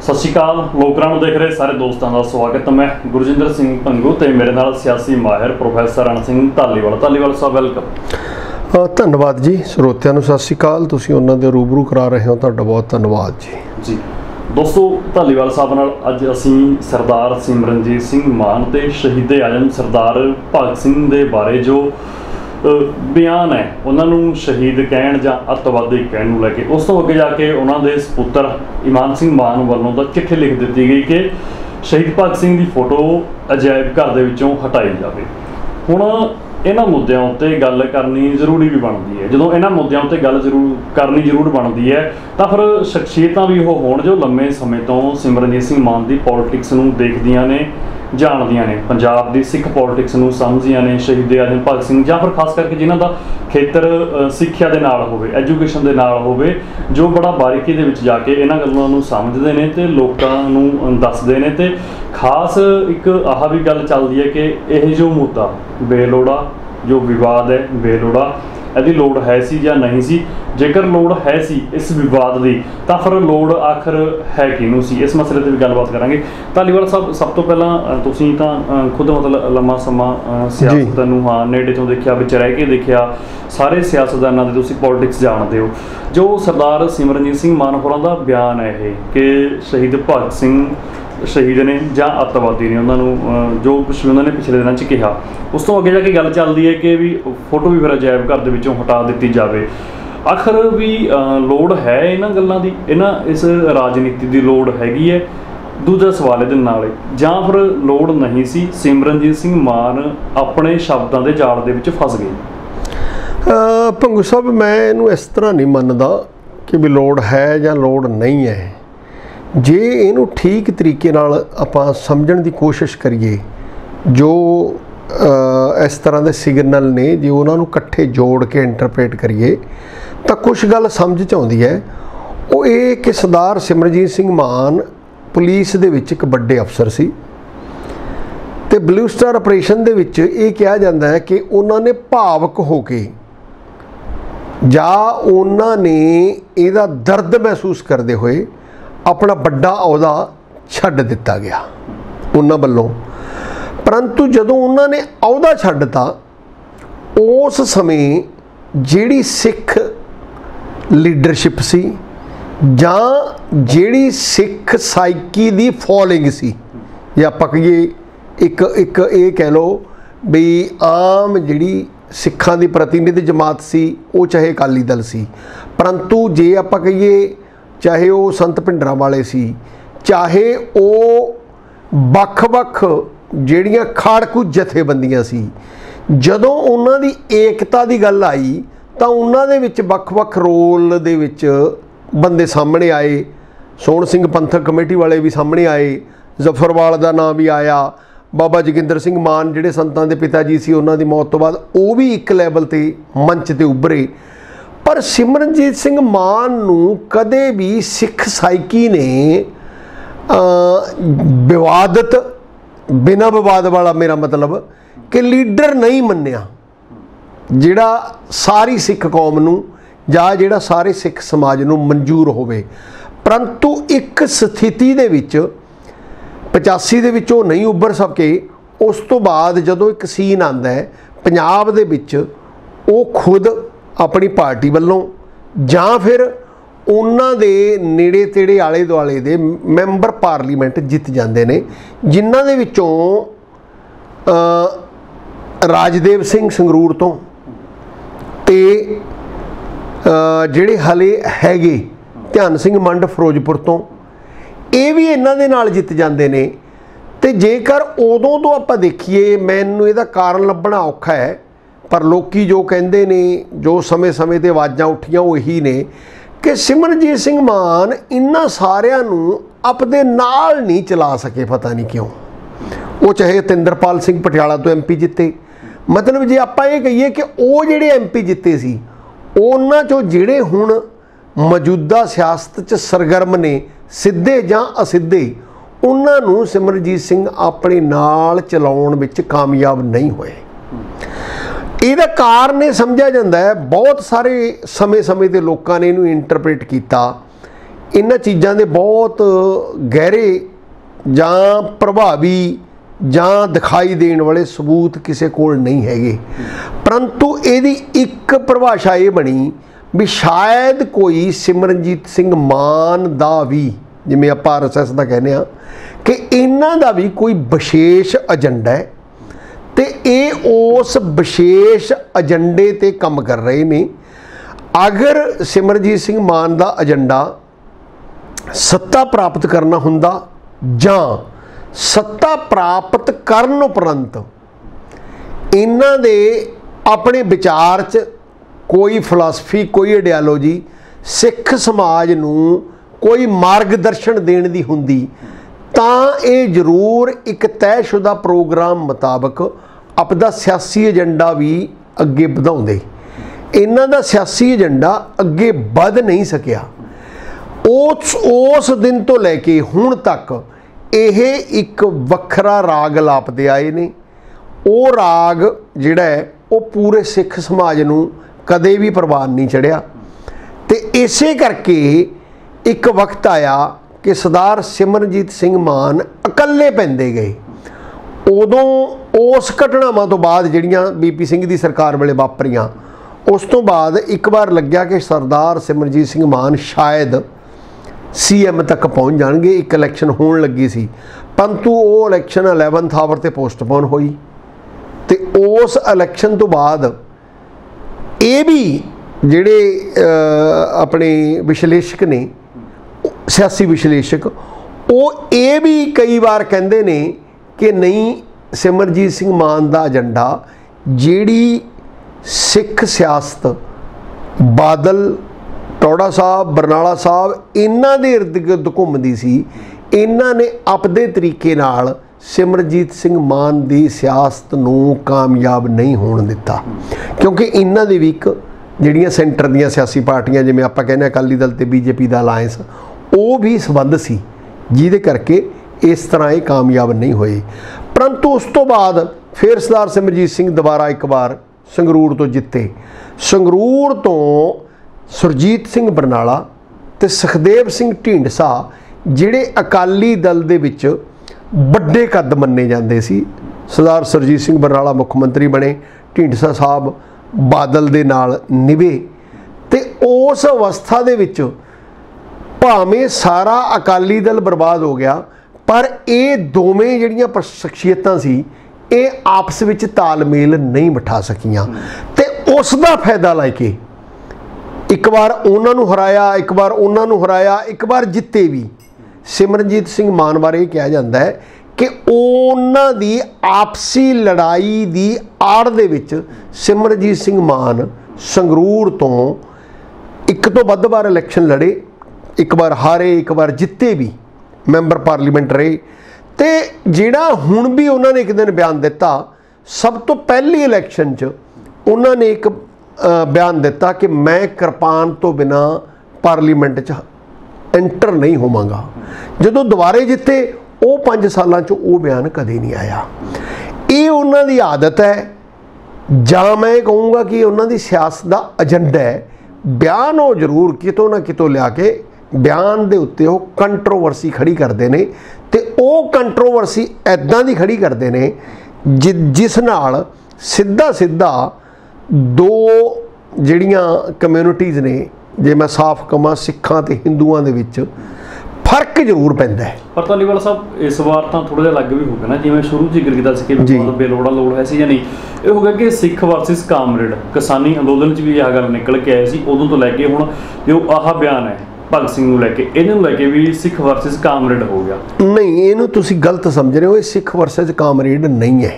सत श्री अकाल लोकरां नूं देख रहे सारे दोस्तों का स्वागत। मैं गुरजिंदर सिंह भंगू ते मेरे नाल सियासी माहिर प्रोफैसर रण सिंह धालीवाल साहब वेलकम। धन्यवाद जी। ਸਰੋਤਿਆਂ ਨੂੰ सत श्री अकाल। ਤੁਸੀਂ ਉਹਨਾਂ ਦੇ रूबरू करा रहे हो, ਤੁਹਾਡਾ बहुत धन्यवाद जी। जी दोस्तों, धालीवाल साहब नाल अज असीं सरदार सिमरनजीत सिंह मान ते शहीदे आजम सरदार भगत सिंह दे बारे जो बयान है उन्होंने शहीद कहण जां अतवादी कहण नूं लैके उस तो अगे जाके उन्होंने सपुत्र ईमान सिंह मान वालों दा चिट्ठी लिख दी गई कि शहीद भगत सिंह की फोटो अजायब घर दे विचों हटाई जाए। हुण इन्हां मुद्दों उत्ते गल करनी जरूरी भी बनती है। जो इन्हां मुद्दों उत्ते गल करनी जरूर बनती है तो फिर शख्सियतां भी वो होण जो लंबे समय तो सिमरनजीत सिंह मान की पॉलिटिक्स नूं देखदियां ने, जानदियां ने, पंजाब की सिख पॉलिटिक्स नूं समझदियां ने, शहीद आजम भगत सिंह जां फिर खास करके जिन्हां दा खेतर सिक्ख्या दे नाल होवे, एजुकेशन दे नाल होवे, जो बड़ा बारीकी दे विच जाके इन्हां गल्लां नूं समझदे ने ते लोकां नूं दसदे ने। ते खास एक आह भी गल चलदी है कि यह जो मुद्दा बेलोड़ा जो विवाद है बेलोड़ा यदि लोड़ है सी या नहीं सी, जेकर लोड़ है सी इस विवाद की तो फिर लोड़ आखिर है किनू सी, इस मसले पर भी गलबात करांगे। धालीवाल साहब सब तो पहला तुसीं तां खुद मतलब लंबा समा सियासत नूं हाँ नेड़े तो देखिया, विच रह के देखिया, सारे सियासतदानां दी तुसीं पॉलिटिक्स जानदे हो। जो सरदार सिमरनजीत सिंह मान होरां दा बयान है ये कि शहीद भगत सिंह शहीद ने जां अतवादी ने, उन्होंने जो कुछ भी उन्होंने पिछले दिनों च कहा उस तो अगे जाके गल चलती है कि भी फोटो भी फिर अजायब घर दे विचों हटा दी जाए। आखिर भी लोड़ है इन्हां गल्लां दी, इस राजनीति की लोड़ हैगी है। दूजा सवाल इहदे नाल जां फिर लोड़ नहीं सी, सिमरनजीत सिंह मान अपने शब्दां दे जाल दे विच फस गए। भंगू साहब मैं इहनूं इस तरह नहीं मनदा कि भी लोड़ है जां लोड़ नहीं है। जे इनू ठीक तरीके नाल आपां समझण दी कोशिश करिए, जो इस तरह के सिग्नल ने जे उन्होंने इकट्ठे जोड़ के इंटरप्रेट करिए तो कुछ गल समझ च आउंदी है। वो ये कि सरदार सिमरनजीत सिंह मान पुलिस दे विच एक बड़े अफसर सी ते ब्लू स्टार ऑपरेशन दे विच ये कहा जाता है कि उन्होंने भावक होके जां उन्होंने इहदा दर्द महसूस करते हुए अपना बड़ा अहुदा छड्ड दिता गया उन्हां वल्लों। परंतु जदों उन्होंने अहुदा छड्डता उस समय जिहड़ी सिख लीडरशिप सी जां जिहड़ी सिख साइकी दी फॉलोइंग सी, या आपां कहिए एक ये कह लो भी आम जिहड़ी सिखां दी प्रतिनिधि जमात सी, वो चाहे अकाली दल सी, परंतु जे आपां कहिए चाहे वो संत भिंडरां वाले सी, चाहे वो बख-बख ਜਿਹੜੀਆਂ ਖਾੜਕੂ ਜਥੇਬੰਦੀਆਂ ਸੀ, ਜਦੋਂ ਉਹਨਾਂ ਦੀ ਏਕਤਾ ਦੀ ਗੱਲ ਆਈ ਤਾਂ ਉਹਨਾਂ ਦੇ ਵਿੱਚ ਵੱਖ-ਵੱਖ ਰੋਲ ਦੇ ਵਿੱਚ ਬੰਦੇ ਸਾਹਮਣੇ ਆਏ। ਸੋਹਣ ਸਿੰਘ ਪੰਥਕ ਕਮੇਟੀ ਵਾਲੇ ਵੀ ਸਾਹਮਣੇ ਆਏ, ਜ਼ਫਰਵਾਲ ਦਾ ਨਾਮ ਵੀ ਆਇਆ, ਬਾਬਾ ਜੋਗਿੰਦਰ ਸਿੰਘ ਮਾਨ ਜਿਹੜੇ ਸੰਤਾਂ ਦੇ ਪਿਤਾ ਜੀ ਸੀ ਉਹਨਾਂ ਦੀ ਮੌਤ ਤੋਂ ਬਾਅਦ ਉਹ ਵੀ ਇੱਕ ਲੈਵਲ ਤੇ ਮੰਚ ਤੇ ਉੱਭਰੇ। ਪਰ ਸਿਮਰਨਜੀਤ ਸਿੰਘ ਮਾਨ ਨੂੰ ਕਦੇ ਵੀ ਸਿੱਖ ਸਾਈਕੀ ਨੇ ਵਿਵਾਦਤ बिना विवाद वाला मेरा मतलब कि लीडर नहीं मन्निया, जिहड़ा सारी सिख कौम नूं जां जिहड़ा सारे सिख समाज नूं मंजूर होवे। परंतु एक स्थिति दे विच 85 दे विच ओह नहीं उभर सके। उस तो बाद जदों एक सीन आंदा है पंजाब दे विच, ओह खुद अपनी पार्टी वल्लों जां फिर उन्हां दे नेड़े तेड़े आले दुआले दे मैंबर पार्लीमेंट जित जाते हैं, जिन्हां दे विचों राजदेव सिंह संगरूर तो ते जिहड़े हले हैगे ध्यान सिंह मंड फिरोजपुर तो, ये भी इन्हां दे नाल जित जाते हैं। तो जेकर उदों तो आपां देखीए मैनूं इहदा कारण लभना औखा है, पर लोकी जो कहंदे ने, जो समय समय ते आवाज़ां उठियां वो यही ने कि सिमरनजीत सिंह मान इन्हां सारिਆਂ ਨੂੰ अपने नाल नहीं चला सके, पता नहीं क्यों। वो चाहे तिंदरपाल सिंह पटियाला तो MP जिते, मतलब जे आपां ये कहिए कि वो जिहड़े MP जिते सी उन्हां चों जिहड़े हुण मौजूदा सियासत च सरगर्म ने सिद्धे जां असिद्धे, उन्हां नूं सिमरनजीत सिंह अपने नाल चलाउण विच कामयाब नहीं होए। ਇਹਦਾ ਕਾਰਨ ਇਹ ਸਮਝਿਆ ਜਾਂਦਾ ਹੈ, ਬਹੁਤ ਸਾਰੇ ਸਮੇਂ-ਸਮੇਂ ਦੇ ਲੋਕਾਂ ਨੇ ਇਹਨੂੰ ਇੰਟਰਪ੍ਰੀਟ ਕੀਤਾ इन्हां चीज़ां दे बहुत गहरे जां प्रभावी जां दिखाई देण वाले सबूत किसी कोल नहीं हैगे, परंतु इहदी एक परिभाषा ये बनी भी शायद कोई सिमरनजीत सिंह मान दा भी, जिवें आपां RSS दा कहने आ कि इन्हां दा भी कोई विशेष एजेंडा है ते ये उस विशेष एजेंडे ते काम कर रहे ने। अगर सिमरनजीत सिंह मान दा एजेंडा सत्ता प्राप्त करना हुंदा जां सत्ता प्राप्त करन उपरंत इन्हां दे अपने विचार च कोई फिलासफी कोई आइडियालॉजी सिख समाज नूं कोई मार्गदर्शन देण दी हुंदी तां ये जरूर एक तयशुदा प्रोग्राम मुताबक अपना सियासी एजेंडा भी अगे वधाउंदे। इन्हां दा सियासी एजेंडा अगे वध नहीं सकिया। उस दिन तो लैके हुण तक यह एक वखरा राग लापदे आए ने। वो राग जिहड़ा है वो पूरे सिख समाज नूं कदे भी प्रवान नहीं चढ़िया ते इसे करके एक वक्त आया कि सरदार सिमरनजीत सिंह मान इकल्ले पैंदे गए। उदों उस घटनावां तो बाद जिहड़ियां BP सिंह दी सरकार वेले वापरियां, उस तो बाद एक बार लग्या कि सरदार सिमरनजीत सिंह मान शायद CM तक पहुँच जाएंगे। एक इलैक्शन होण लगी सी, परंतु वो इलैक्शन 11th आवर ते पोस्टपोन हुई ते उस इलैक्शन तो बाद ये भी जिहड़े अपने विश्लेषक ने सियासी विश्लेषक वो ये भी कई बार कहते ने कि नहीं, सिमरनजीत सिंह मान का एजेंडा जिहड़ी सिख सियासत बादल टौड़ा साहब बरनाला साहब इन्हां दे इर्द गिर्द घुमदी सी, इन्हां ने अपने तरीके नाल सिमरनजीत सिंह मान की सियासत नूं कामयाब नहीं होण दिता। क्योंकि इन्हां दे भी एक जिहड़ियां सेंटर दीयां सियासी पार्टियां जिवें आपां कहने अकाली दल ते BJP दा अलायंस वो भी संबंध सी, जिहदे करके इस तरह ये कामयाब नहीं होए। परंतु उस तो बाद फिर सरदार सिमरनजीत सिंह दोबारा एक बार संगरूर तो जिते। संगरूर तो सुरजीत सिंह बरनाला ते सुखदेव सिंह ढींडसा जिहड़े अकाली दल दे विच वड्डे कद मन्ने जांदे सी। सरदार सुरजीत सिंह बरनाला मुख मंत्री बने, ढींडसा साहब बादल दे नाल निभे ते उस अवस्था दे विच भावें सारा अकाली दल बर्बाद हो गया, पर ये दोवें जिहड़ियां शख्सियतां सी ये आपस विच तालमेल नहीं बिठा सकियां ते उस दा फायदा लैके एक बार उन्होंने हराया, एक बार उन्होंने हराया, एक बार जिते भी। सिमरनजीत सिंह मान बारे कहा जाता है कि उन्हां दी आपसी लड़ाई की आड़ दे विच सिमरनजीत सिंह मान संगरूर तो एक तो वध बार इलैक्शन लड़े, एक बार हारे, एक बार जिते भी, मैंबर पार्लीमेंट रहे। तो जिहड़ा हुण भी उन्होंने एक दिन बयान दिता, सब तो पहली इलैक्शन च उन्होंने एक बयान दिता कि मैं किरपान तो बिना पार्लीमेंट च एंटर नहीं होवांगा। जदों दोबारे जिते वो 5 सालों च वो बयान कदे नहीं आया। ये उन्हां दी आदत है, जां मैं कहूँगा कि उन्हां दी सियासत दा एजेंडा है। बयान वो जरूर कितों ना कितों लिया के बयान दे उत्ते वो कंट्रोवर्सी खड़ी करते हैं ते वो कंट्रोवर्सी ऐदां दी खड़ी करते हैं जिस नाल सीधा सीधा दो जिहड़ियां कम्यूनिटीज़ ने, जे मैं साफ कहां सिखां ते हिंदुआं दे विच फर्क जरूर पैंदा है। पर धालीवाल साहब इस बार तो थोड़ा जिहा अलग भी हो गया ना, जिवें शुरू जिक्र किया सी कि बेलोड़ा लोड़ है सी या नहीं, ये हो गया कि सिख वर्सिस कामरेड किसानी अंदोलन च भी यह गल निकल के आई सी। उदों तो लैके हुण जो आह बयान है भगत सिंह नूं लैके, इहनूं लैके भी सिख वर्सिस कामरेड हो गया। नहीं, इहनूं तुसीं गलत समझ रहे हो। ये सिख वर्सिस कामरेड नहीं है।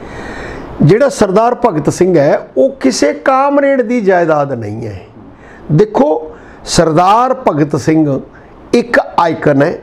जिहड़ा सरदार भगत सिंह है वो किसी कामरेड की जायदाद नहीं है। देखो, सरदार भगत सिंह एक आइकन है,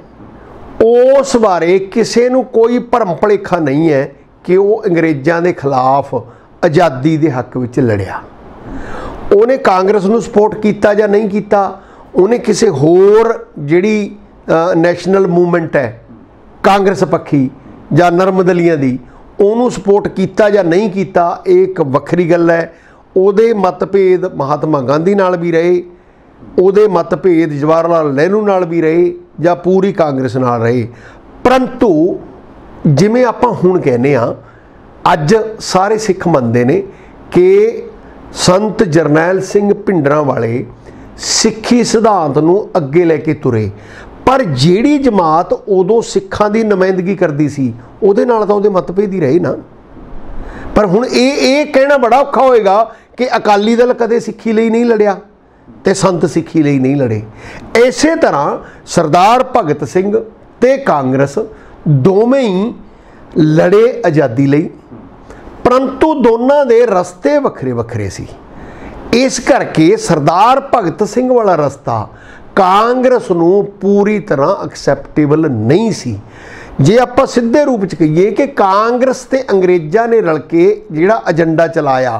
उस बारे किसी नूं कोई भरम भुलेखा नहीं है कि वो अंग्रेज़ों के खिलाफ आज़ादी के हक में लड़िया। उन्हें कांग्रेस नूं सपोर्ट किया या नहीं किया, उन्हें किसी होर जिहड़ी नैशनल मूवमेंट है कांग्रेस पक्षी या नरमदलियां दी, उन्होंने सपोर्ट किया या नहीं किया, एक वक्री गल है। उहदे मतभेद महात्मा गांधी नाल भी रहे, ਉਹਦੇ ਮਤਭੇਦ ਜਵਾਹਰ ਲਾਲ ਨਹਿਰੂ ਨਾਲ ਵੀ ਰਹੇ ਜਾਂ ਪੂਰੀ ਕਾਂਗਰਸ ਨਾਲ ਰਹੇ, ਪਰੰਤੂ ਜਿਵੇਂ ਆਪਾਂ ਹੁਣ ਕਹਿੰਦੇ ਆ, ਅੱਜ ਸਾਰੇ ਸਿੱਖ ਮੰਨਦੇ ਨੇ ਕਿ ਸੰਤ ਜਰਨੈਲ ਸਿੰਘ ਭਿੰਡਰਾਂ ਵਾਲੇ ਸਿੱਖੀ ਸਿਧਾਂਤ ਨੂੰ ਅੱਗੇ ਲੈ ਕੇ ਤੁਰੇ, ਪਰ ਜਿਹੜੀ ਜਮਾਤ ਉਦੋਂ ਸਿੱਖਾਂ ਦੀ ਨੁਮਾਇੰਦਗੀ ਕਰਦੀ ਸੀ ਉਹਦੇ ਨਾਲ ਤਾਂ ਉਹਦੇ ਮਤਭੇਦ ਹੀ ਰਹੇ ਨਾ। ਪਰ ਹੁਣ ਇਹ ਕਹਿਣਾ ਬੜਾ ਔਖਾ ਹੋਏਗਾ ਕਿ ਅਕਾਲੀ ਦਲ ਕਦੇ ਸਿੱਖੀ ਲਈ ਨਹੀਂ ਲੜਿਆ ਤੇ ਸੰਤ ਸਿੱਖੀ ਲਈ ਨਹੀਂ ਲੜੇ। ਇਸੇ ਤਰ੍ਹਾਂ ਸਰਦਾਰ ਭਗਤ ਸਿੰਘ ਤੇ ਕਾਂਗਰਸ ਦੋਵੇਂ ਹੀ ਲੜੇ ਆਜ਼ਾਦੀ ਲਈ, ਪਰੰਤੂ ਦੋਨਾਂ ਦੇ ਰਸਤੇ ਵੱਖਰੇ ਵੱਖਰੇ ਸੀ। ਇਸ ਕਰਕੇ ਸਰਦਾਰ ਭਗਤ ਸਿੰਘ ਵਾਲਾ ਰਸਤਾ ਕਾਂਗਰਸ ਨੂੰ ਪੂਰੀ ਤਰ੍ਹਾਂ ਐਕਸੈਪਟੇਬਲ ਨਹੀਂ ਸੀ। ਜੇ ਆਪਾਂ ਸਿੱਧੇ ਰੂਪ 'ਚ ਕਹੀਏ ਕਿ ਕਾਂਗਰਸ ਤੇ ਅੰਗਰੇਜ਼ਾਂ ਨੇ ਰਲ ਕੇ ਜਿਹੜਾ ਏਜੰਡਾ ਚਲਾਇਆ,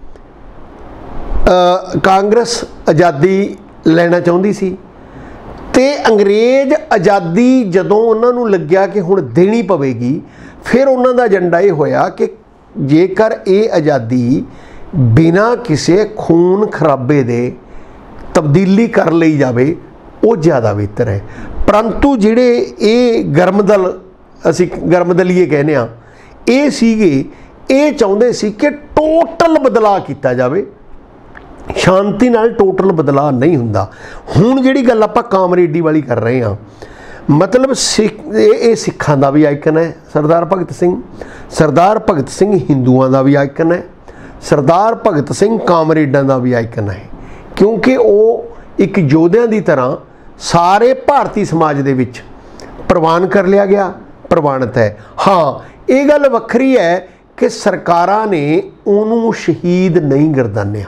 ਕਾਂਗਰਸ ਆਜ਼ਾਦੀ ਲੈਣਾ ਚਾਹੁੰਦੀ ਸੀ ਤੇ ਅੰਗਰੇਜ਼ ਆਜ਼ਾਦੀ ਜਦੋਂ ਉਹਨਾਂ ਨੂੰ ਲੱਗਿਆ ਕਿ ਹੁਣ ਦੇਣੀ ਪਵੇਗੀ, ਫਿਰ ਉਹਨਾਂ ਦਾ ਏਜੰਡਾ ਇਹ ਹੋਇਆ ਕਿ ਜੇਕਰ ਇਹ ਆਜ਼ਾਦੀ ਬਿਨਾਂ ਕਿਸੇ ਖੂਨ ਖਰਾਬੇ ਦੇ ਤਬਦੀਲੀ ਕਰ ਲਈ ਜਾਵੇ ਉਹ ਜ਼ਿਆਦਾ ਬਿਹਤਰ ਹੈ। ਪਰੰਤੂ ਜਿਹੜੇ ਇਹ ਗਰਮਦਲ, ਅਸੀਂ ਗਰਮਦਲੀਏ ਕਹਿੰਦੇ ਆ, ਇਹ ਸੀਗੇ, ਇਹ ਚਾਹੁੰਦੇ ਸੀ ਕਿ ਟੋਟਲ ਬਦਲਾਅ ਕੀਤਾ ਜਾਵੇ। ਸ਼ਾਂਤੀ ਨਾਲ ਟੋਟਲ ਬਦਲਾਅ ਨਹੀਂ ਹੁੰਦਾ। ਹੁਣ ਜਿਹੜੀ ਗੱਲ ਆਪਾਂ ਕਾਮਰੇਡੀ ਵਾਲੀ ਕਰ ਰਹੇ ਹਾਂ, ਮਤਲਬ ਇਹ ਸਿੱਖਾਂ ਦਾ ਵੀ ਆਈਕਨ ਹੈ ਸਰਦਾਰ ਭਗਤ ਸਿੰਘ। ਸਰਦਾਰ ਭਗਤ ਸਿੰਘ ਹਿੰਦੂਆਂ ਦਾ ਵੀ ਆਈਕਨ ਹੈ। ਸਰਦਾਰ ਭਗਤ ਸਿੰਘ ਕਾਮਰੇਡਾਂ ਦਾ ਵੀ ਆਈਕਨ ਹੈ, ਕਿਉਂਕਿ ਉਹ ਇੱਕ ਯੋਧਿਆਂ ਦੀ ਤਰ੍ਹਾਂ ਸਾਰੇ ਭਾਰਤੀ ਸਮਾਜ ਦੇ ਵਿੱਚ ਪ੍ਰਵਾਨ ਕਰ ਲਿਆ ਗਿਆ, ਪ੍ਰਵਾਨਿਤ ਹੈ। ਹਾਂ, ਇਹ ਗੱਲ ਵੱਖਰੀ ਹੈ ਕਿ ਸਰਕਾਰਾਂ ਨੇ ਉਹਨੂੰ ਸ਼ਹੀਦ ਨਹੀਂ ਗਰਦਾਨਿਆ।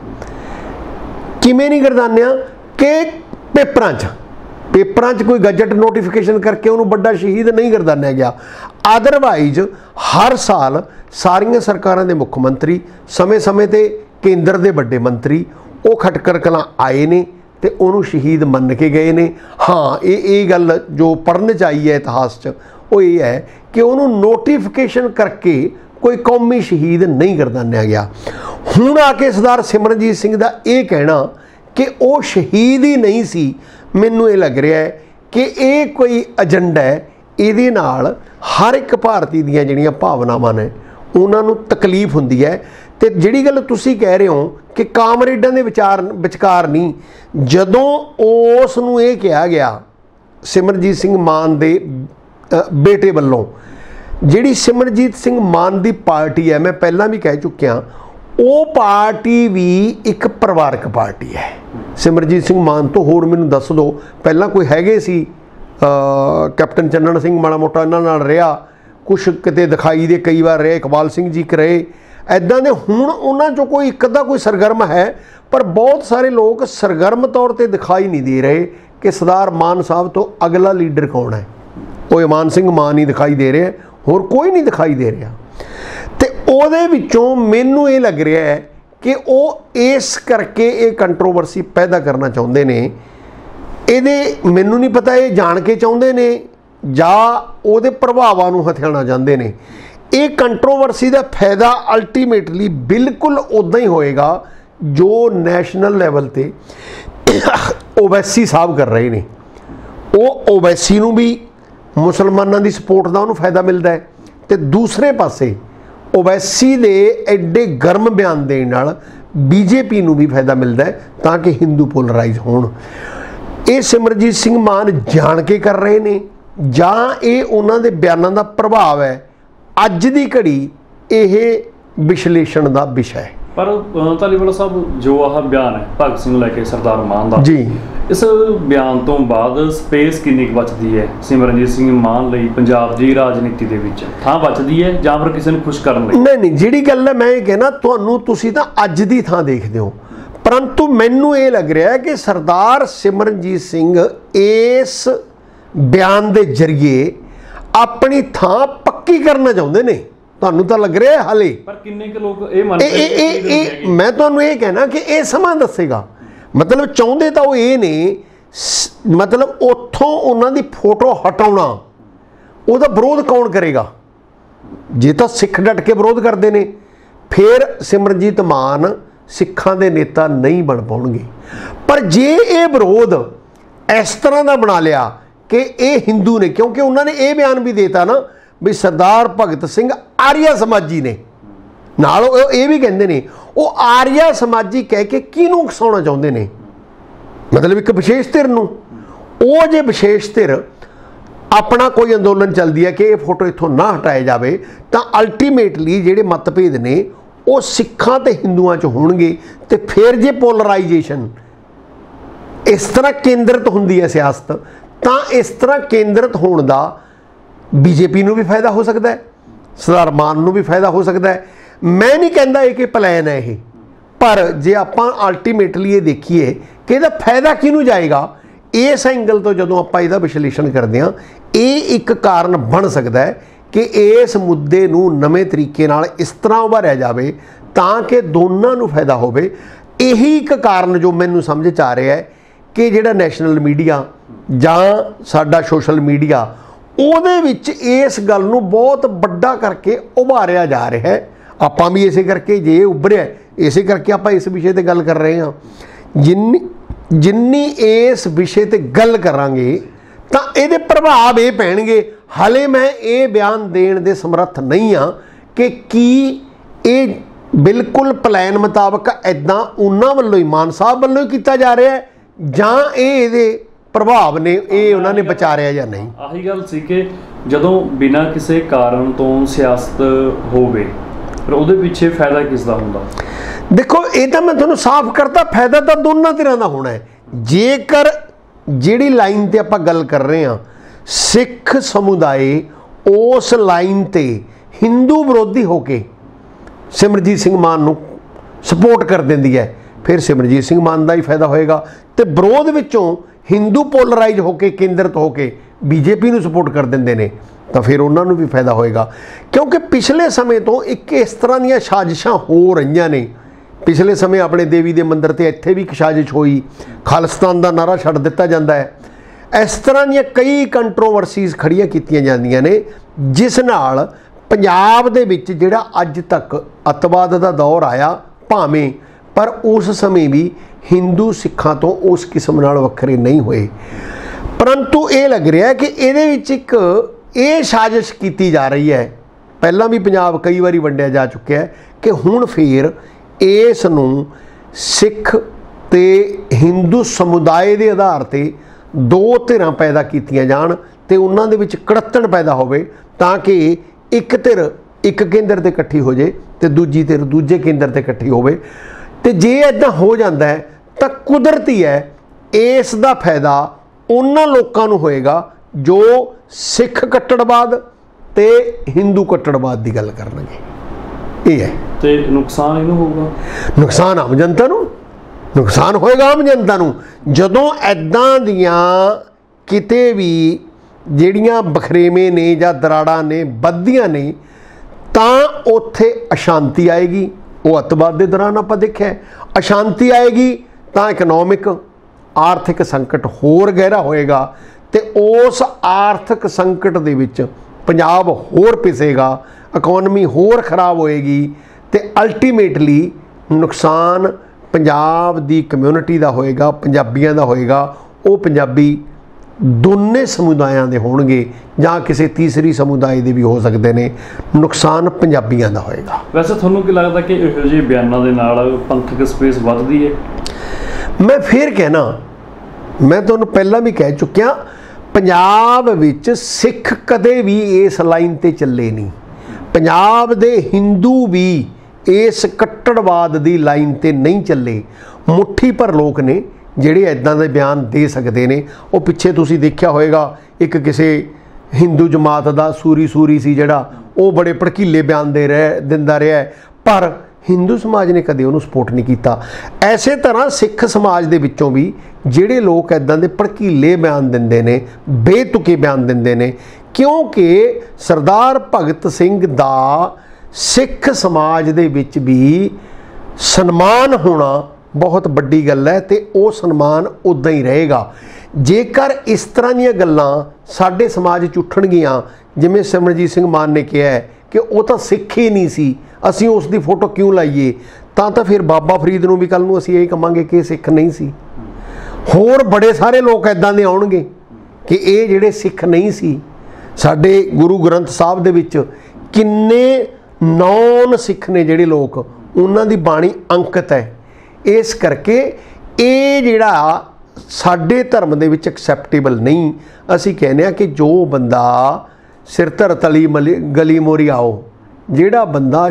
ਕਿਵੇਂ ਨਹੀਂ ਗਰਦਾਨਿਆ? ਕਿ ਪੇਪਰਾਂ 'ਚ ਕੋਈ ਗਜਟ ਨੋਟੀਫਿਕੇਸ਼ਨ ਕਰਕੇ ਉਹਨੂੰ ਵੱਡਾ ਸ਼ਹੀਦ ਨਹੀਂ ਗਰਦਾਨਿਆ ਗਿਆ। ਅਦਰਵਾਈਜ਼ ਹਰ ਸਾਲ ਸਾਰੀਆਂ ਸਰਕਾਰਾਂ ਦੇ ਮੁੱਖ ਮੰਤਰੀ, ਸਮੇਂ-ਸਮੇਂ 'ਤੇ ਕੇਂਦਰ ਦੇ ਵੱਡੇ ਮੰਤਰੀ, ਉਹ ਖਟਕੜ ਕਲਾਂ ਆਏ ਨੇ ਤੇ ਉਹਨੂੰ ਸ਼ਹੀਦ ਮੰਨ ਕੇ ਗਏ ਨੇ। ਹਾਂ, ਇਹ ਗੱਲ ਜੋ ਪੜ੍ਹਨ 'ਚ ਆਈ ਹੈ ਇਤਿਹਾਸ 'ਚ, ਉਹ ਇਹ ਹੈ ਕਿ ਉਹਨੂੰ ਨੋਟੀਫਿਕੇਸ਼ਨ ਕਰਕੇ ਕੋਈ ਕੌਮੀ ਸ਼ਹੀਦ ਨਹੀਂ ਗਰਦਾਨਿਆ ਗਿਆ। ਹੁਣ ਆ ਕੇ ਸਰਦਾਰ ਸਿਮਰਨਜੀਤ ਸਿੰਘ ਦਾ ਇਹ ਕਹਿਣਾ ਕਿ ਉਹ ਸ਼ਹੀਦ ਹੀ ਨਹੀਂ ਸੀ, ਮੈਨੂੰ ਇਹ ਲੱਗ ਰਿਹਾ ਹੈ ਕਿ ਇਹ ਕੋਈ ਏਜੰਡਾ ਹੈ। ਇਹਦੇ ਨਾਲ ਹਰ ਇੱਕ ਭਾਰਤੀ ਦੀਆਂ ਜਿਹੜੀਆਂ ਭਾਵਨਾਵਾਂ ਨੇ ਉਹਨਾਂ ਨੂੰ ਤਕਲੀਫ ਹੁੰਦੀ ਹੈ। ਤੇ ਜਿਹੜੀ ਗੱਲ ਤੁਸੀਂ ਕਹਿ ਰਹੇ ਹੋ ਕਿ ਕਾਮਰੇਡਾਂ ਦੇ ਵਿਚਕਾਰ ਨਹੀਂ, ਜਦੋਂ ਉਸ ਨੂੰ ਇਹ ਕਿਹਾ ਗਿਆ ਸਿਮਰਜੀਤ ਸਿੰਘ ਮਾਨ ਦੇ ਬੇਟੇ ਵੱਲੋਂ, ਜਿਹੜੀ ਸਿਮਰਜੀਤ ਸਿੰਘ ਮਾਨ ਦੀ ਪਾਰਟੀ ਹੈ, ਮੈਂ ਪਹਿਲਾਂ ਵੀ ਕਹਿ ਚੁੱਕਿਆ, ਉਹ ਪਾਰਟੀ ਵੀ ਇੱਕ ਪਰਿਵਾਰਕ ਪਾਰਟੀ ਹੈ। ਸਿਮਰਜੀਤ ਸਿੰਘ ਮਾਨ ਤੋਂ ਹੋਰ ਮੈਨੂੰ ਦੱਸ ਦਿਓ, ਪਹਿਲਾਂ ਕੋਈ ਹੈਗੇ ਸੀ ਕੈਪਟਨ ਚੰਨਣ ਸਿੰਘ ਮਾੜਾ ਮੋਟਾ ਇਹਨਾਂ ਨਾਲ ਰਿਹਾ, ਕੁਛ ਕਿਤੇ ਦਿਖਾਈ ਦੇ ਕਈ ਵਾਰ ਰਹੇ, ਇਕਬਾਲ ਸਿੰਘ ਜੀ ਰਹੇ, ਇੱਦਾਂ ਦੇ। ਹੁਣ ਉਹਨਾਂ 'ਚੋਂ ਕੋਈ ਇੱਕ ਅੱਧਾ ਕੋਈ ਸਰਗਰਮ ਹੈ, ਪਰ ਬਹੁਤ ਸਾਰੇ ਲੋਕ ਸਰਗਰਮ ਤੌਰ 'ਤੇ ਦਿਖਾਈ ਨਹੀਂ ਦੇ ਰਹੇ ਕਿ ਸਰਦਾਰ ਮਾਨ ਸਾਹਿਬ ਤੋਂ ਅਗਲਾ ਲੀਡਰ ਕੌਣ ਹੈ। ਉਹ ਇਮਾਨ ਸਿੰਘ ਮਾਨ ਹੀ ਦਿਖਾਈ ਦੇ ਰਿਹਾ, ਹੋਰ ਕੋਈ ਨਹੀਂ ਦਿਖਾਈ ਦੇ ਰਿਹਾ। ਤੇ ਉਹਦੇ ਵਿੱਚੋਂ ਮੈਨੂੰ ਇਹ ਲੱਗ ਰਿਹਾ ਹੈ ਕਿ ਉਹ ਇਸ ਕਰਕੇ ਇਹ ਕੰਟਰੋਵਰਸੀ ਪੈਦਾ ਕਰਨਾ ਚਾਹੁੰਦੇ ਨੇ। ਇਹਦੇ ਮੈਨੂੰ ਨਹੀਂ ਪਤਾ ਇਹ ਜਾਣ ਕੇ ਚਾਹੁੰਦੇ ਨੇ ਜਾਂ ਉਹਦੇ ਪ੍ਰਭਾਵਾਂ ਨੂੰ ਹਥਿਆਉਣਾ ਚਾਹੁੰਦੇ ਨੇ। ਇਹ ਕੰਟਰੋਵਰਸੀ ਦਾ ਫਾਇਦਾ ਅਲਟੀਮੇਟਲੀ ਬਿਲਕੁਲ ਉੱਦਾਂ ਹੀ ਹੋਏਗਾ ਜੋ ਨੈਸ਼ਨਲ ਲੈਵਲ 'ਤੇ ਓਵੈਸੀ ਸਾਹਿਬ ਕਰ ਰਹੇ ਨੇ। ਉਹ ਓਵੈਸੀ ਨੂੰ ਵੀ ਮੁਸਲਮਾਨਾਂ ਦੀ ਸਪੋਰਟ ਦਾ ਉਹਨੂੰ ਫਾਇਦਾ ਮਿਲਦਾ ਹੈ, ਤੇ ਦੂਸਰੇ ਪਾਸੇ ਓਵੈਸੀ ਦੇ ਐਡੇ ਗਰਮ ਬਿਆਨ ਦੇਣ ਨਾਲ ਬੀਜੇਪੀ ਨੂੰ ਵੀ ਫਾਇਦਾ ਮਿਲਦਾ ਹੈ, ਤਾਂ ਕਿ ਹਿੰਦੂ ਪੋਲਰਾਈਜ਼ ਹੋਣ। ਇਹ ਸਿਮਰਜੀਤ ਸਿੰਘ ਮਾਨ ਜਾਣ ਕੇ ਕਰ ਰਹੇ ਨੇ ਜਾਂ ਇਹ ਉਹਨਾਂ ਦੇ ਬਿਆਨਾਂ ਦਾ ਪ੍ਰਭਾਵ ਹੈ, ਅੱਜ ਦੀ ਘੜੀ ਇਹ ਵਿਸ਼ਲੇਸ਼ਣ ਦਾ ਵਿਸ਼ਾ ਹੈ। ਪਰ ਧਾਲੀਵਾਲ ਸਾਹਿਬ, ਜੋ ਆਹ ਬਿਆਨ ਹੈ ਭਗਤ ਸਿੰਘ ਨੂੰ ਲੈ ਕੇ ਸਰਦਾਰ ਮਾਨ ਦਾ ਜੀ, ਇਸ ਬਿਆਨ ਤੋਂ ਬਾਅਦ ਸਪੇਸ ਕਿੰਨੀ ਕੁ ਬਚਦੀ ਹੈ ਸਿਮਰਨਜੀਤ ਸਿੰਘ ਮਾਨ ਲਈ ਪੰਜਾਬ ਦੀ ਰਾਜਨੀਤੀ ਦੇ ਵਿੱਚ? ਥਾਂ ਬਚਦੀ ਹੈ ਜਾਂ ਫਿਰ ਕਿਸੇ ਨੂੰ ਖੁਸ਼ ਕਰਨ ਲਈ? ਨਹੀਂ, ਜਿਹੜੀ ਗੱਲ ਹੈ ਮੈਂ ਇਹ ਕਹਿਣਾ ਤੁਹਾਨੂੰ, ਤੁਸੀਂ ਤਾਂ ਅੱਜ ਦੀ ਥਾਂ ਦੇਖਦੇ ਹੋ, ਪਰੰਤੂ ਮੈਨੂੰ ਇਹ ਲੱਗ ਰਿਹਾ ਹੈ ਕਿ ਸਰਦਾਰ ਸਿਮਰਨਜੀਤ ਸਿੰਘ ਇਸ ਬਿਆਨ ਦੇ ਜ਼ਰੀਏ ਆਪਣੀ ਥਾਂ ਪੱਕੀ ਕਰਨਾ ਚਾਹੁੰਦੇ ਨੇ। ਤੁਹਾਨੂੰ ਤਾਂ ਲੱਗ ਰਿਹਾ ਹਾਲੇ, ਪਰ ਕਿੰਨੇ ਕੁ ਲੋਕ ਇਹ ਮੰਨਦੇ? ਮੈਂ ਤੁਹਾਨੂੰ ਇਹ ਕਹਿਣਾ ਕਿ ਇਹ ਸਮਾਂ ਦੱਸੇਗਾ। ਮਤਲਬ ਚਾਹੁੰਦੇ ਤਾਂ ਉਹ ਇਹ ਨੇ, ਮਤਲਬ ਉੱਥੋਂ ਉਹਨਾਂ ਦੀ ਫੋਟੋ ਹਟਾਉਣਾ, ਉਹਦਾ ਵਿਰੋਧ ਕੌਣ ਕਰੇਗਾ? ਜੇ ਤਾਂ ਸਿੱਖ ਡਟ ਕੇ ਵਿਰੋਧ ਕਰਦੇ ਨੇ, ਫਿਰ ਸਿਮਰਨਜੀਤ ਮਾਨ ਸਿੱਖਾਂ ਦੇ ਨੇਤਾ ਨਹੀਂ ਬਣ ਪਾਉਣਗੇ। ਪਰ ਜੇ ਇਹ ਵਿਰੋਧ ਇਸ ਤਰ੍ਹਾਂ ਦਾ ਬਣਾ ਲਿਆ ਕਿ ਇਹ ਹਿੰਦੂ ਨੇ, ਕਿਉਂਕਿ ਉਹਨਾਂ ਨੇ ਇਹ ਬਿਆਨ ਵੀ ਦੇਤਾ ਨਾ ਵੀ ਸਰਦਾਰ ਭਗਤ ਸਿੰਘ ਆਰੀਆ ਸਮਾਜੀ ਨੇ, ਨਾਲ ਉਹ ਇਹ ਵੀ ਕਹਿੰਦੇ ਨੇ ਉਹ ਆਰੀਆ ਸਮਾਜੀ ਕਹਿ ਕੇ ਕਿਹਨੂੰ ਉਕਸਾਉਣਾ ਚਾਹੁੰਦੇ ਨੇ, ਮਤਲਬ ਇੱਕ ਵਿਸ਼ੇਸ਼ ਧਿਰ ਨੂੰ। ਉਹ ਜੇ ਵਿਸ਼ੇਸ਼ ਧਿਰ ਆਪਣਾ ਕੋਈ ਅੰਦੋਲਨ ਚੱਲਦੀ ਹੈ ਕਿ ਇਹ ਫੋਟੋ ਇੱਥੋਂ ਨਾ ਹਟਾਇਆ ਜਾਵੇ, ਤਾਂ ਅਲਟੀਮੇਟਲੀ ਜਿਹੜੇ ਮਤਭੇਦ ਨੇ ਉਹ ਸਿੱਖਾਂ ਤੇ ਹਿੰਦੂਆਂ 'ਚ ਹੋਣਗੇ। ਤੇ ਫਿਰ ਜੇ ਪੋਲਰਾਈਜੇਸ਼ਨ ਇਸ ਤਰ੍ਹਾਂ ਕੇਂਦਰਿਤ ਹੁੰਦੀ ਹੈ ਸਿਆਸਤ, ਤਾਂ ਇਸ ਤਰ੍ਹਾਂ ਕੇਂਦਰਿਤ ਹੋਣ ਦਾ ਬੀਜੇਪੀ ਨੂੰ ਵੀ ਫਾਇਦਾ ਹੋ ਸਕਦਾ ਹੈ, ਸਰਦਾਰ ਮਾਨ ਨੂੰ ਵੀ ਫਾਇਦਾ ਹੋ ਸਕਦਾ ਹੈ। ਮੈਂ ਨਹੀਂ ਕਹਿੰਦਾ ਇਹ ਕਿ ਪਲਾਨ ਹੈ ਇਹ, ਪਰ ਜੇ ਆਪਾਂ ਅਲਟੀਮੇਟਲੀ ਇਹ ਦੇਖੀਏ ਕਿ ਇਹਦਾ ਫਾਇਦਾ ਕਿਹਨੂੰ ਜਾਏਗਾ, ਇਸ ਐਂਗਲ ਤੋਂ ਜਦੋਂ ਆਪਾਂ ਇਹਦਾ ਵਿਸ਼ਲੇਸ਼ਣ ਕਰਦੇ ਹਾਂ, ਇਹ ਇੱਕ ਕਾਰਨ ਬਣ ਸਕਦਾ ਹੈ ਕਿ ਇਸ ਮੁੱਦੇ ਨੂੰ ਨਵੇਂ ਤਰੀਕੇ ਨਾਲ ਇਸ ਤਰ੍ਹਾਂ ਉਭਾਰਿਆ ਜਾਵੇ ਤਾਂ ਕਿ ਦੋਨਾਂ ਨੂੰ ਫਾਇਦਾ ਹੋਵੇ। ਇਹੀ ਇੱਕ ਕਾਰਨ ਜੋ ਮੈਨੂੰ ਸਮਝ 'ਚ ਆ ਰਿਹਾ ਹੈ ਕਿ ਜਿਹੜਾ ਨੈਸ਼ਨਲ ਮੀਡੀਆ ਜਾਂ ਸਾਡਾ ਸੋਸ਼ਲ ਮੀਡੀਆ, ਉਹਦੇ ਵਿੱਚ ਇਸ ਗੱਲ ਨੂੰ ਬਹੁਤ ਵੱਡਾ ਕਰਕੇ ਉਭਾਰਿਆ ਜਾ ਰਿਹਾ ਹੈ। ਆਪਾਂ ਵੀ ਇਸੇ ਕਰਕੇ ਜੇ ਉੱਭਰਿਆ, ਇਸੇ ਕਰਕੇ ਆਪਾਂ ਇਸ ਵਿਸ਼ੇ 'ਤੇ ਗੱਲ ਕਰ ਰਹੇ ਹਾਂ। ਜਿੰਨੀ ਇਸ ਵਿਸ਼ੇ 'ਤੇ ਗੱਲ ਕਰਾਂਗੇ ਤਾਂ ਇਹਦੇ ਪ੍ਰਭਾਵ ਇਹ ਪੈਣਗੇ। ਹਾਲੇ ਮੈਂ ਇਹ ਬਿਆਨ ਦੇਣ ਦੇ ਸਮਰੱਥ ਨਹੀਂ ਹਾਂ ਕਿ ਕੀ ਇਹ ਬਿਲਕੁਲ ਪਲਾਨ ਮੁਤਾਬਕ ਇੱਦਾਂ ਉਹਨਾਂ ਵੱਲੋਂ ਹੀ, ਮਾਨ ਸਾਹਿਬ ਵੱਲੋਂ ਹੀ ਕੀਤਾ ਜਾ ਰਿਹਾ ਹੈ, ਜਾਂ ਇਹ ਇਹਦੇ ਪ੍ਰਭਾਵ ਨੇ, ਇਹ ਉਹਨਾਂ ਨੇ ਵਿਚਾਰਿਆ ਜਾਂ ਨਹੀਂ। ਆਹੀ ਗੱਲ ਸੀ ਕਿ ਜਦੋਂ ਬਿਨਾਂ ਕਿਸੇ ਕਾਰਨ ਤੋਂ ਸਿਆਸਤ ਹੋਵੇ ਫਿਰ ਉਹਦੇ ਪਿੱਛੇ ਫਾਇਦਾ ਕਿਸ ਦਾ ਹੁੰਦਾ? ਦੇਖੋ, ਇਹ ਤਾਂ ਮੈਂ ਤੁਹਾਨੂੰ ਸਾਫ਼ ਕਰਤਾ, ਫਾਇਦਾ ਤਾਂ ਦੋਨਾਂ ਧਿਰਾਂ ਦਾ ਹੋਣਾ ਹੈ। ਜੇਕਰ ਜਿਹੜੀ ਲਾਈਨ 'ਤੇ ਆਪਾਂ ਗੱਲ ਕਰ ਰਹੇ ਹਾਂ, ਸਿੱਖ ਸਮੁਦਾਇ ਉਸ ਲਾਈਨ 'ਤੇ ਹਿੰਦੂ ਵਿਰੋਧੀ ਹੋ ਕੇ ਸਿਮਰਜੀਤ ਸਿੰਘ ਮਾਨ ਨੂੰ ਸਪੋਰਟ ਕਰ ਦਿੰਦੀ ਹੈ, ਫਿਰ ਸਿਮਰਜੀਤ ਸਿੰਘ ਮਾਨ ਦਾ ਹੀ ਫਾਇਦਾ ਹੋਏਗਾ। ਤੇ ਵਿਰੋਧ ਵਿੱਚੋਂ ਹਿੰਦੂ ਪੋਲਰਾਈਜ਼ ਹੋ ਕੇ, ਕੇਂਦਰਿਤ ਹੋ ਕੇ ਬੀਜੇਪੀ ਨੂੰ ਸਪੋਰਟ ਕਰ ਦਿੰਦੇ ਨੇ, ਤਾਂ ਫਿਰ ਉਹਨਾਂ ਨੂੰ ਵੀ ਫਾਇਦਾ ਹੋਏਗਾ। ਕਿਉਂਕਿ ਪਿਛਲੇ ਸਮੇਂ ਤੋਂ ਇੱਕ ਇਸ ਤਰ੍ਹਾਂ ਦੀਆਂ ਸਾਜ਼ਿਸ਼ਾਂ ਹੋ ਰਹੀਆਂ ਨੇ। ਪਿਛਲੇ ਸਮੇਂ ਆਪਣੇ ਦੇਵੀ ਦੇ ਮੰਦਿਰ 'ਤੇ ਇੱਥੇ ਵੀ ਇੱਕ ਸਾਜ਼ਿਸ਼ ਹੋਈ, ਖਾਲਿਸਤਾਨ ਦਾ ਨਾਅਰਾ ਛੱਡ ਦਿੱਤਾ ਜਾਂਦਾ ਹੈ। ਇਸ ਤਰ੍ਹਾਂ ਦੀਆਂ ਕਈ ਕੰਟਰੋਵਰਸੀਜ਼ ਖੜੀਆਂ ਕੀਤੀਆਂ ਜਾਂਦੀਆਂ ਨੇ, ਜਿਸ ਨਾਲ ਪੰਜਾਬ ਦੇ ਵਿੱਚ ਜਿਹੜਾ ਅੱਜ ਤੱਕ ਅੱਤਵਾਦ ਦਾ ਦੌਰ ਆਇਆ ਭਾਵੇਂ, ਪਰ ਉਸ ਸਮੇਂ ਵੀ ਹਿੰਦੂ ਸਿੱਖਾਂ ਤੋਂ ਉਸ ਕਿਸਮ ਨਾਲ ਵੱਖਰੇ ਨਹੀਂ ਹੋਏ। ਪਰੰਤੂ ਇਹ ਲੱਗ ਰਿਹਾ ਕਿ ਇਹਦੇ ਵਿੱਚ ਇੱਕ ਇਹ ਸਾਜ਼ਿਸ਼ ਕੀਤੀ ਜਾ ਰਹੀ ਹੈ, ਪਹਿਲਾਂ ਵੀ ਪੰਜਾਬ ਕਈ ਵਾਰੀ ਵੰਡਿਆ ਜਾ ਚੁੱਕਿਆ ਹੈ, ਕਿ ਹੁਣ ਫਿਰ ਇਸ ਨੂੰ ਸਿੱਖ ਤੇ ਹਿੰਦੂ ਸਮੁਦਾਇ ਦੇ ਆਧਾਰ 'ਤੇ ਦੋ ਧਿਰਾਂ ਪੈਦਾ ਕੀਤੀਆਂ ਜਾਣ ਤੇ ਉਹਨਾਂ ਦੇ ਵਿੱਚ ਕੜੱਤਣ ਪੈਦਾ ਹੋਵੇ, ਤਾਂ ਕਿ ਇੱਕ ਧਿਰ ਇੱਕ ਕੇਂਦਰ 'ਤੇ ਇਕੱਠੀ ਹੋ ਜੇ ਤੇ ਦੂਜੀ ਧਿਰ ਦੂਜੇ ਕੇਂਦਰ 'ਤੇ ਇਕੱਠੀ ਹੋਵੇ। ਤੇ ਜੇ ਇੱਦਾਂ ਹੋ ਜਾਂਦਾ ਹੈ ਤਾਂ ਕੁਦਰਤੀ ਹੈ ਇਸ ਦਾ ਫਾਇਦਾ ਉਹਨਾਂ ਲੋਕਾਂ ਨੂੰ ਹੋਏਗਾ ਜੋ ਸਿੱਖ ਕੱਟੜਵਾਦ ਤੇ ਹਿੰਦੂ ਕੱਟੜਵਾਦ ਦੀ ਗੱਲ ਕਰਨਗੇ। ਇਹ ਹੈ। ਤੇ ਨੁਕਸਾਨ ਇਹਨੂੰ ਹੋਊਗਾ? ਨੁਕਸਾਨ ਆਮ ਜਨਤਾ ਨੂੰ, ਨੁਕਸਾਨ ਹੋਏਗਾ ਆਮ ਜਨਤਾ ਨੂੰ। ਜਦੋਂ ਇੱਦਾਂ ਦੀਆਂ ਕਿਤੇ ਵੀ ਜਿਹੜੀਆਂ ਬਖਰੇਵੇਂ ਨੇ ਜਾਂ ਦਰਾੜਾਂ ਨੇ ਵੱਧਦੀਆਂ ਨੇ, ਤਾਂ ਉੱਥੇ ਅਸ਼ਾਂਤੀ ਆਏਗੀ। ਉਹ ਅੱਤਵਾਦ ਦੇ ਦੌਰਾਨ ਆਪਾਂ ਦੇਖਿਆ, ਅਸ਼ਾਂਤੀ ਆਏਗੀ ਤਾਂ ਇਕਨੋਮਿਕ ਆਰਥਿਕ ਸੰਕਟ ਹੋਰ ਗਹਿਰਾ ਹੋਏਗਾ ਤੇ ਉਸ ਆਰਥਿਕ ਸੰਕਟ ਦੇ ਵਿੱਚ ਪੰਜਾਬ ਹੋਰ ਪਿਸੇਗਾ, ਇਕਨੋਮੀ ਹੋਰ ਖਰਾਬ ਹੋਏਗੀ ਤੇ ਅਲਟੀਮੇਟਲੀ ਨੁਕਸਾਨ ਪੰਜਾਬ ਦੀ ਕਮਿਊਨਿਟੀ ਦਾ ਹੋਏਗਾ, ਪੰਜਾਬੀਆਂ ਦਾ ਹੋਏਗਾ। ਉਹ ਪੰਜਾਬੀ ਦੋਨੇ ਸਮੁਦਾਇਆਂ ਦੇ ਹੋਣਗੇ ਜਾਂ ਕਿਸੇ ਤੀਸਰੀ ਸਮੁਦਾਇ ਦੇ ਵੀ ਹੋ ਸਕਦੇ ਨੇ। ਨੁਕਸਾਨ ਪੰਜਾਬੀਆਂ ਦਾ ਹੋਏਗਾ। ਵੈਸੇ ਤੁਹਾਨੂੰ ਕੀ ਲੱਗਦਾ ਕਿ ਇਹੋ ਜਿਹੇ ਬਿਆਨਾਂ ਦੇ ਨਾਲ ਪੰਥਕ ਸਪੇਸ ਵੱਧਦੀ ਹੈ? ਮੈਂ ਫਿਰ ਕਹਿਣਾ, ਮੈਂ ਤੁਹਾਨੂੰ ਪਹਿਲਾਂ ਵੀ ਕਹਿ ਚੁੱਕਿਆ, ਪੰਜਾਬ ਵਿੱਚ ਸਿੱਖ ਕਦੇ ਵੀ ਇਸ ਲਾਈਨ 'ਤੇ ਚੱਲੇ ਨਹੀਂ। ਪੰਜਾਬ ਦੇ ਹਿੰਦੂ ਵੀ ਇਸ ਕੱਟੜਵਾਦ ਦੀ ਲਾਈਨ 'ਤੇ ਨਹੀਂ ਚੱਲੇ। ਮੁੱਠੀ ਭਰ ਲੋਕ ਨੇ ਜਿਹੜੇ ਇੱਦਾਂ ਦੇ ਬਿਆਨ ਦੇ ਸਕਦੇ ਨੇ। ਉਹ ਪਿੱਛੇ ਤੁਸੀਂ ਦੇਖਿਆ ਹੋਏਗਾ, ਇੱਕ ਕਿਸੇ ਹਿੰਦੂ ਜਮਾਤ ਦਾ ਸੂਰੀ ਸੀ ਜਿਹੜਾ, ਉਹ ਬੜੇ ਭੜਕੀਲੇ ਬਿਆਨ ਦਿੰਦਾ ਰਿਹਾ, ਪਰ ਹਿੰਦੂ ਸਮਾਜ ਨੇ ਕਦੇ ਉਹਨੂੰ ਸਪੋਰਟ ਨਹੀਂ ਕੀਤਾ। ਐਸੇ ਤਰ੍ਹਾਂ ਸਿੱਖ ਸਮਾਜ ਦੇ ਵਿੱਚੋਂ ਵੀ ਜਿਹੜੇ ਲੋਕ ਇੱਦਾਂ ਦੇ ਭੜਕੀਲੇ ਬਿਆਨ ਦਿੰਦੇ ਨੇ, ਬੇਤੁਕੇ ਬਿਆਨ ਦਿੰਦੇ ਨੇ, ਕਿਉਂਕਿ ਸਰਦਾਰ ਭਗਤ ਸਿੰਘ ਦਾ ਸਿੱਖ ਸਮਾਜ ਦੇ ਵਿੱਚ ਵੀ ਸਨਮਾਨ ਹੋਣਾ ਬਹੁਤ ਵੱਡੀ ਗੱਲ ਹੈ ਤੇ ਉਹ ਸਨਮਾਨ ਉੱਦਾਂ ਹੀ ਰਹੇਗਾ। ਜੇਕਰ ਇਸ ਤਰ੍ਹਾਂ ਦੀਆਂ ਗੱਲਾਂ ਸਾਡੇ ਸਮਾਜ 'ਚ ਉੱਠਣਗੀਆਂ, ਜਿਵੇਂ ਸਿਮਰਜੀਤ ਸਿੰਘ ਮਾਨ ਨੇ ਕਿਹਾ ਹੈ ਕਿ ਉਹ ਤਾਂ ਸਿੱਖ ਹੀ ਨਹੀਂ ਸੀ, ਅਸੀਂ ਉਸ ਦੀ ਫੋਟੋ ਕਿਉਂ ਲਾਈਏ, ਤਾਂ ਫਿਰ ਬਾਬਾ ਫਰੀਦ ਨੂੰ ਵੀ ਕੱਲ੍ਹ ਨੂੰ ਅਸੀਂ ਇਹ ਕਹਾਂਗੇ ਕਿ ਇਹ ਸਿੱਖ ਨਹੀਂ ਸੀ। ਹੋਰ ਬੜੇ ਸਾਰੇ ਲੋਕ ਇੱਦਾਂ ਦੇ ਆਉਣਗੇ ਕਿ ਇਹ ਜਿਹੜੇ ਸਿੱਖ ਨਹੀਂ ਸੀ। ਸਾਡੇ ਗੁਰੂ ਗ੍ਰੰਥ ਸਾਹਿਬ ਦੇ ਵਿੱਚ ਕਿੰਨੇ ਨੌਨ ਸਿੱਖ ਨੇ ਜਿਹੜੇ ਲੋਕ, ਉਹਨਾਂ ਦੀ ਬਾਣੀ ਅੰਕਿਤ ਹੈ। ਇਸ ਕਰਕੇ ਇਹ ਜਿਹੜਾ ਸਾਡੇ ਧਰਮ ਦੇ ਵਿੱਚ ਐਕਸੈਪਟੇਬਲ ਨਹੀਂ। ਅਸੀਂ ਕਹਿੰਦੇ ਹਾਂ ਕਿ ਜੋ ਬੰਦਾ ਸਿਰ ਧਰ ਤਲੀ ਗਲੀ ਮੋਰੀ ਆਓ, ਜਿਹੜਾ ਬੰਦਾ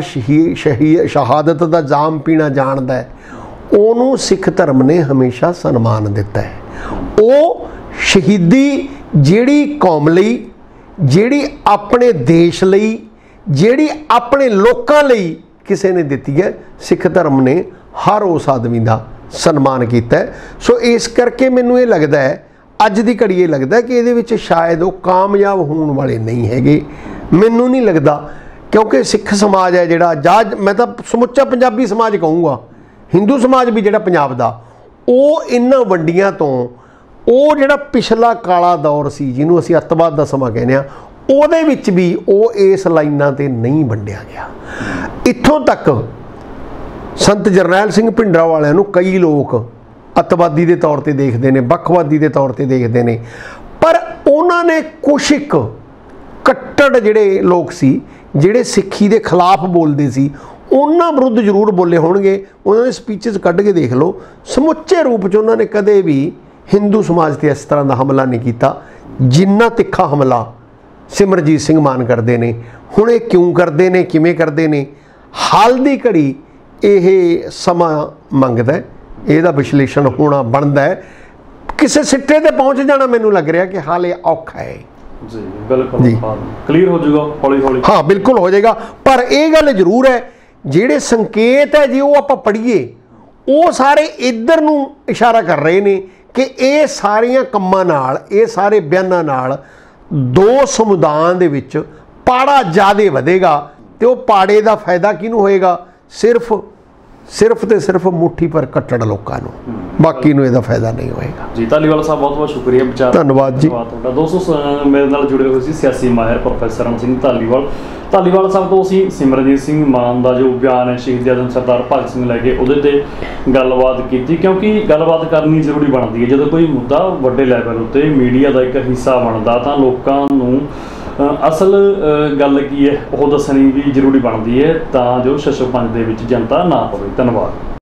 ਸ਼ਹਾਦਤ ਦਾ ਜਾਮ ਪੀਣਾ ਜਾਣਦਾ ਹੈ, ਉਹਨੂੰ ਸਿੱਖ ਧਰਮ ਨੇ ਹਮੇਸ਼ਾ ਸਨਮਾਨ ਦਿੱਤਾ ਹੈ। ਉਹ ਸ਼ਹੀਦੀ ਜਿਹੜੀ ਕੌਮ ਲਈ, ਜਿਹੜੀ ਆਪਣੇ ਦੇਸ਼ ਲਈ, ਜਿਹੜੀ ਆਪਣੇ ਲੋਕਾਂ ਲਈ ਕਿਸੇ ਨੇ ਦਿੱਤੀ ਹੈ, ਸਿੱਖ ਧਰਮ ਨੇ ਹਰ ਉਸ ਆਦਮੀ ਦਾ ਸਨਮਾਨ ਕੀਤਾ ਹੈ। ਸੋ ਇਸ ਕਰਕੇ ਮੈਨੂੰ ਇਹ ਲੱਗਦਾ ਹੈ, ਅੱਜ ਦੀ ਘੜੀ ਇਹ ਲੱਗਦਾ ਕਿ ਇਹਦੇ ਵਿੱਚ ਸ਼ਾਇਦ ਉਹ ਕਾਮਯਾਬ ਹੋਣ ਵਾਲੇ ਨਹੀਂ ਹੈਗੇ। ਮੈਨੂੰ ਨਹੀਂ ਲੱਗਦਾ, ਕਿਉਂਕਿ ਸਿੱਖ ਸਮਾਜ ਹੈ ਜਿਹੜਾ, ਜਾਂ ਮੈਂ ਤਾਂ ਸਮੁੱਚਾ ਪੰਜਾਬੀ ਸਮਾਜ ਕਹੂੰਗਾ, ਹਿੰਦੂ ਸਮਾਜ ਵੀ ਜਿਹੜਾ ਪੰਜਾਬ ਦਾ, ਉਹ ਇਹਨਾਂ ਵੰਡੀਆਂ ਤੋਂ, ਉਹ ਜਿਹੜਾ ਪਿਛਲਾ ਕਾਲਾ ਦੌਰ ਸੀ ਜਿਹਨੂੰ ਅਸੀਂ ਅੱਤਵਾਦ ਦਾ ਸਮਾਂ ਕਹਿੰਦੇ ਹਾਂ, ਉਹਦੇ ਵਿੱਚ ਵੀ ਉਹ ਇਸ ਲਾਈਨਾਂ 'ਤੇ ਨਹੀਂ ਵੰਡਿਆ ਗਿਆ। ਇੱਥੋਂ ਤੱਕ ਸੰਤ ਜਰਨੈਲ ਸਿੰਘ ਭਿੰਡਰਾਂ ਵਾਲਿਆਂ ਨੂੰ ਕਈ ਲੋਕ ਅੱਤਵਾਦੀ ਦੇ ਤੌਰ 'ਤੇ ਦੇਖਦੇ ਨੇ, ਵੱਖਵਾਦੀ ਦੇ ਤੌਰ 'ਤੇ ਦੇਖਦੇ ਨੇ, ਪਰ ਉਹਨਾਂ ਨੇ ਕੁਛ ਇੱਕ ਕੱਟੜ ਜਿਹੜੇ ਲੋਕ ਸੀ, ਜਿਹੜੇ ਸਿੱਖੀ ਦੇ ਖਿਲਾਫ ਬੋਲਦੇ ਸੀ, ਉਹਨਾਂ ਵਿਰੁੱਧ ਜ਼ਰੂਰ ਬੋਲੇ ਹੋਣਗੇ। ਉਹਨਾਂ ਦੇ ਸਪੀਚਸ ਕੱਢ ਕੇ ਦੇਖ ਲਓ, ਸਮੁੱਚੇ ਰੂਪ 'ਚ ਉਹਨਾਂ ਨੇ ਕਦੇ ਵੀ ਹਿੰਦੂ ਸਮਾਜ 'ਤੇ ਇਸ ਤਰ੍ਹਾਂ ਦਾ ਹਮਲਾ ਨਹੀਂ ਕੀਤਾ ਜਿੰਨਾ ਤਿੱਖਾ ਹਮਲਾ ਸਿਮਰਜੀਤ ਸਿੰਘ ਮਾਨ ਕਰਦੇ ਨੇ। ਹੁਣ ਇਹ ਕਿਉਂ ਕਰਦੇ ਨੇ, ਕਿਵੇਂ ਕਰਦੇ ਨੇ, ਹਾਲ ਦੀ ਘੜੀ ਇਹ ਸਮਾਂ ਮੰਗਦਾ ਹੈ, ਇਹਦਾ ਵਿਸ਼ਲੇਸ਼ਣ ਹੋਣਾ ਬਣਦਾ ਹੈ। ਕਿਸੇ ਸਿੱਟੇ ਤੇ ਪਹੁੰਚ ਜਾਣਾ ਮੈਨੂੰ ਲੱਗ ਰਿਹਾ ਕਿ ਹਾਲੇ ਔਖਾ ਹੈ ਜੀ। ਬਿਲਕੁਲ ਜੀ, ਕਲੀਅਰ ਹੋ ਜਾਊਗਾ ਹੌਲੀ ਹੌਲੀ। ਹਾਂ ਬਿਲਕੁਲ ਹੋ ਜਾਏਗਾ, ਪਰ ਇਹ ਗੱਲ ਜ਼ਰੂਰ ਹੈ, ਜਿਹੜੇ ਸੰਕੇਤ ਹੈ ਜੇ ਉਹ ਆਪਾਂ ਪੜ੍ਹੀਏ, ਉਹ ਸਾਰੇ ਇੱਧਰ ਨੂੰ ਇਸ਼ਾਰਾ ਕਰ ਰਹੇ ਨੇ ਕਿ ਇਹ ਸਾਰੀਆਂ ਕੰਮਾਂ ਨਾਲ, ਇਹ ਸਾਰੇ ਬਿਆਨਾਂ ਨਾਲ ਦੋ ਸਮੁਦਾਇਆਂ ਦੇ ਵਿੱਚ ਪਾੜਾ ਜ਼ਿਆਦਾ ਵਧੇਗਾ, ਤੇ ਉਹ ਪਾੜੇ ਦਾ ਫਾਇਦਾ ਕਿਹਨੂੰ ਹੋਏਗਾ? ਸਿਰਫ ਤੇ ਸਿਰਫ ਮੁੱਠੀ ਪਰ ਕੱਟੜ ਲੋਕਾਂ ਨੂੰ, ਬਾਕੀ ਨੂੰ ਇਹਦਾ ਫਾਇਦਾ ਨਹੀਂ ਹੋਏਗਾ ਜੀ। ਧਾਲੀਵਾਲ ਸਾਹਿਬ ਬਹੁਤ ਬਹੁਤ ਸ਼ੁਕਰੀਆ ਵਿਚਾਰ, ਧੰਨਵਾਦ ਜੀ ਤੁਹਾਡਾ। ਦੋਸਤੋ ਮੇਰੇ ਨਾਲ ਜੁੜੇ ਹੋਏ ਸੀ ਸਿਆਸੀ ਮਾਹਿਰ ਪ੍ਰੋਫੈਸਰ ਰਣ ਸਿੰਘ ਧਾਲੀਵਾਲ ਸਾਹਿਬ ਤੋਂ ਅਸੀਂ ਸਿਮਰਜੀਤ ਸਿੰਘ ਮਾਨ ਦਾ ਜੋ ਬਿਆਨ ਹੈ ਸ਼ਹੀਦ ਆਜ਼ਮ ਸਰਦਾਰ ਭਗਤ ਸਿੰਘ ਲੈ ਕੇ, ਉਹਦੇ ਤੇ ਗੱਲਬਾਤ ਕੀਤੀ, ਕਿਉਂਕਿ ਗੱਲਬਾਤ ਕਰਨੀ ਜ਼ਰੂਰੀ ਬਣਦੀ ਹੈ। ਜਦੋਂ ਕੋਈ ਮੁੱਦਾ ਵੱਡੇ ਲੈਵਲ ਉੱਤੇ ਮੀਡੀਆ ਦਾ ਇੱਕ ਹਿੱਸਾ ਬਣਦਾ, ਤਾਂ ਲੋਕਾਂ ਨੂੰ ਅਸਲ ਗੱਲ ਕੀ ਹੈ ਉਹ ਦੱਸਣੀ ਵੀ ਜ਼ਰੂਰੀ ਬਣਦੀ ਹੈ, ਤਾਂ ਜੋ ਸ਼ਸ਼ਵਪੰਜ ਦੇ ਵਿੱਚ ਜਨਤਾ ਨਾ ਪਵੇ। ਧੰਨਵਾਦ।